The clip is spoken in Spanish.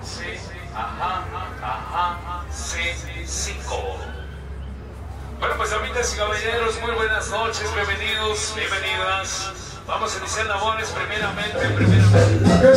Sí, ajá, ajá, sí, 5. Bueno, pues amigas y caballeros, muy buenas noches, bienvenidos, bienvenidas. Vamos a iniciar labores primeramente.